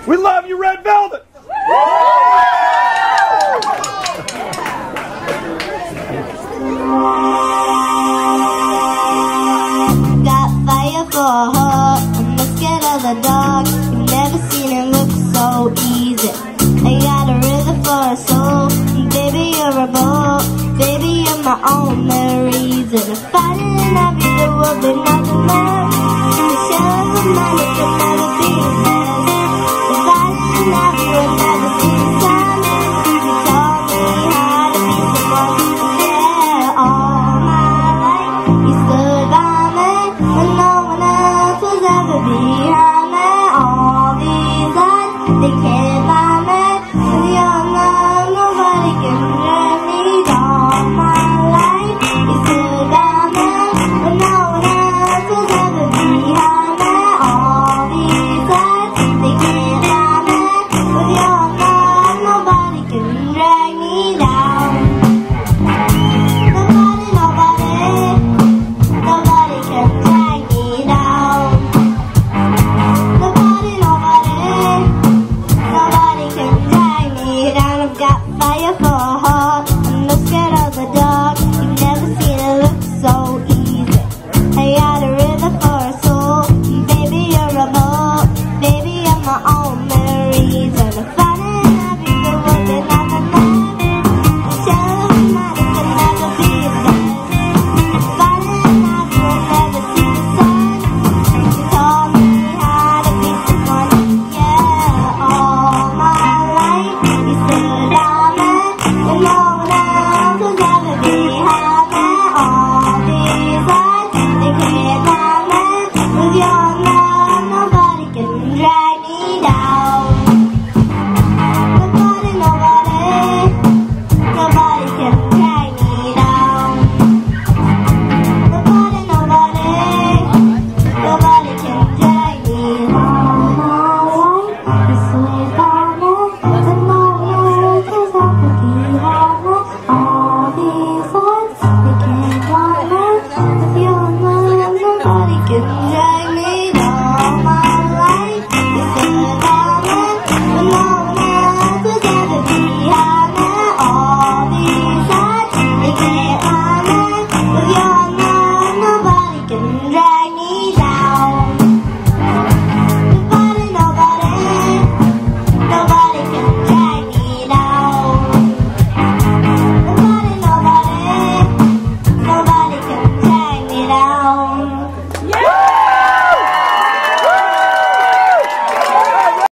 We love you, Red Velvet! Got fire for a heart, I'm not scared of the dark. You've never seen it look so easy. I got a rhythm for a soul, baby you're a ball, baby you're my only reason. If I didn't have you, there would be nothing left. The shell of a man it could never be enough. If I didn't have you, I'd never see the sun. You taught me how to be someone. Yeah, all my life you stood by me when no one else was ever behind me. All these lights, they can't